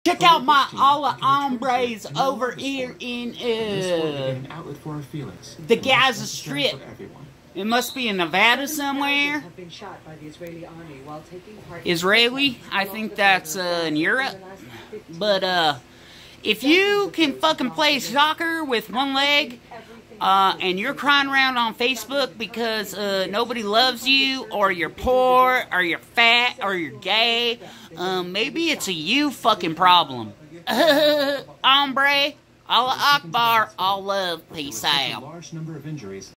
Check out my Allah hombres over here in the Gaza Strip. It must be in Nevada somewhere. Israeli? I think that's in Europe. But if you can fucking play soccer with one leg, and you're crying around on Facebook because nobody loves you, or you're poor, or you're fat, or you're gay, maybe it's a you fucking problem. Hombre, Allah Akbar, all love, peace out.